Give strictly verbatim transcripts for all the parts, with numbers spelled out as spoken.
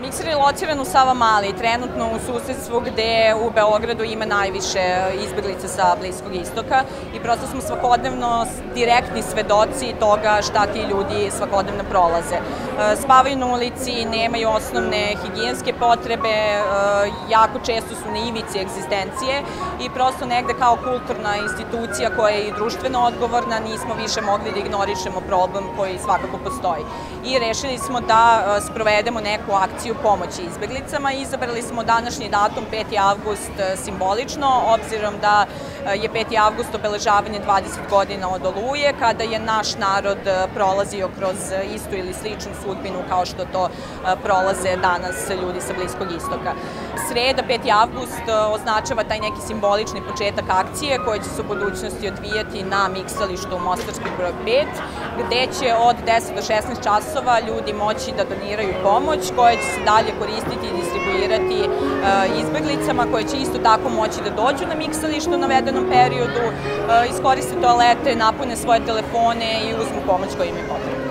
Mikser je lociran u Savamali, trenutno u susedstvu gde u Beogradu ima najviše izbeglica sa Bliskog istoka i prosto smo svakodnevno direktni svedoci toga šta ti ljudi svakodnevno prolaze. Spavaju na ulici, nemaju osnovne higijenske potrebe, jako često su na ivici egzistencije i prosto negde kao kulturna institucija koja je i društveno odgovorna nismo više mogli da ignorišemo problem koji svakako postoji. I rešili smo da sprovedemo neku akciju pomoći izbeglicama i izabrali smo današnji datum peti avgust simbolično, obzirom da je peti avgust obeležavanje dvadeset godina od Oluje, kada je naš narod prolazio kroz istu ili sličnu sudbinu kao što to prolaze danas ljudi sa Bliskog istoka. Sreda, peti avgust, označava taj neki simbolični početak akcije koja će se u budućnosti odvijati na miksalištu u Mostarski broj pet, gde će od deset do šesnaest časova ljudi moći da doniraju pomoć koja će se dalje koristiti i distribuirati izbeglicama, koje će isto tako moći da dođu na miksalištu u navedenom periodu, iskoriste toalete, napune svoje telefone i uzmu pomoć koja im je potrebna.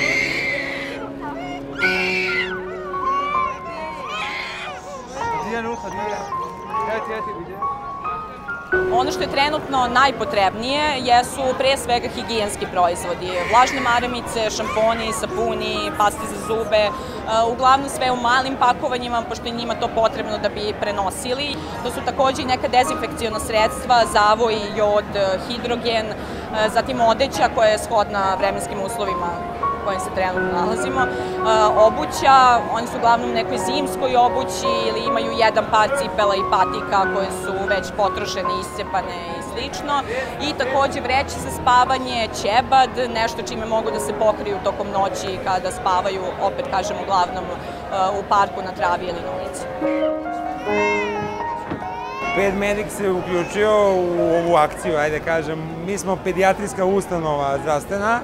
Ono što je trenutno najpotrebnije jesu pre svega higijenski proizvodi. Vlažne maramice, šamponi, sapuni, paste za zube, uglavnom sve u malim pakovanjima, pošto je njima to potrebno da bi prenosili. To su takođe i neka dezinfekciona sredstva, zavoj, jod, hidrogen, zatim odeća koja je shodna vremenskim uslovima u kojim se trenutno nalazimo, obuća, oni su uglavnom u nekoj zimskoj obući ili imaju jedan par cipela i patika koje su već potrošene, iscepane i slično. I takođe vreće za spavanje, ćebad, nešto čime mogu da se pokriju tokom noći kada spavaju, opet kažem, uglavnom u parku, na travi ili na ulici. PedMedic se uključio u ovu akciju, ajde kažem. Mi smo pedijatrijska ustanova zdravstvena.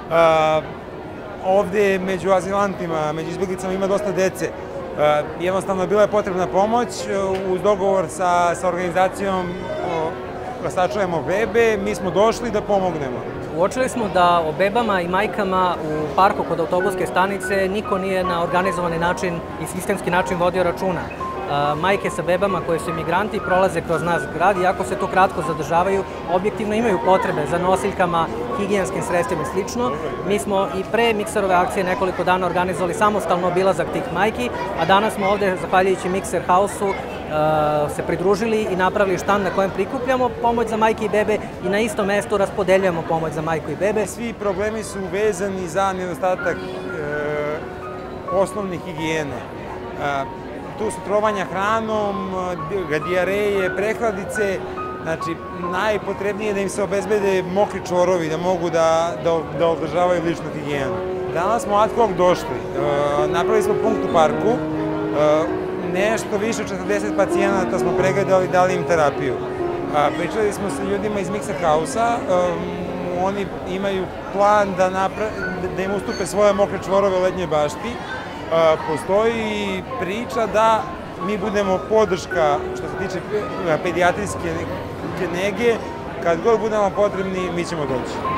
Ovde među azilantima, među izbeglicama ima dosta dece. Jednostavno, bila je potrebna pomoć. Uz dogovor sa, sa organizacijom Sačuvajmo bebe, mi smo došli da pomognemo. Uočili smo da o bebama i majkama u parku kod autobuske stanice niko nije na organizovani način i sistemski način vodio računa. Majke sa bebama koje su imigranti prolaze kroz naš grad i ako se to kratko zadržavaju, objektivno imaju potrebe za nosiljkama, higijenskim sredstvima i slično. Mi smo i pre Mikserove akcije nekoliko dana organizovali samostalno obilazak tih majki, a danas smo ovde, zahvaljujući Mikser House-u, se pridružili i napravili štand na kojem prikupljamo pomoć za majke i bebe i na istom mestu raspodeljujemo pomoć za majku i bebe. Svi problemi su vezani za nedostatak osnovne higijene. Tu su trovanja hranom, dijareje, prehladice, znači najpotrebnije je da im se obezbede mokri čvorovi, da mogu da, da, da održavaju ličnu higijenu. Danas smo ad hoc došli, napravili smo punkt u parku, nešto više od četrdeset pacijenata smo pregledali, dali im terapiju. Pričali smo sa ljudima iz Mikser House-a, oni imaju plan da, napra... da im ustupe svoje mokre čvorove u lednjoj bašti. Postoji priča da mi budemo podrška što se tiče pedijatrijske nege, kad god budemo potrebni mi ćemo doći.